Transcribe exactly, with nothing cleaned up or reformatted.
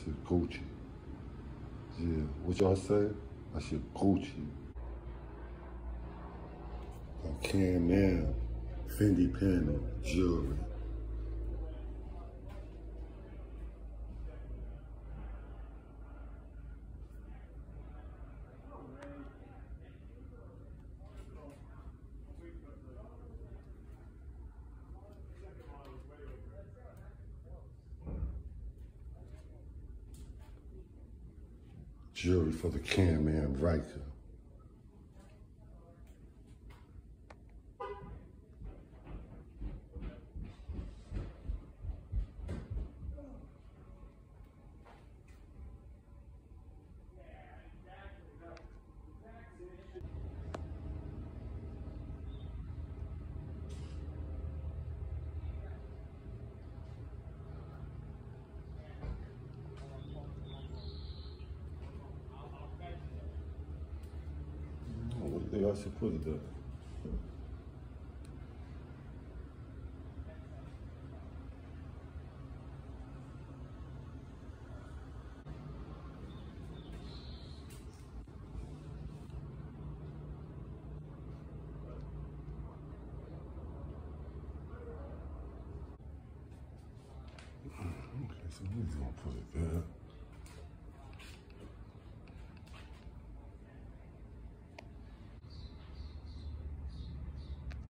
said Gucci. Yeah, what y'all say? I said Gucci. I Can Man, Fendi Pen, jewelry. Jewelry for the Can Man Riker. What do you think I should put it there? Okay, so we're gonna put it there.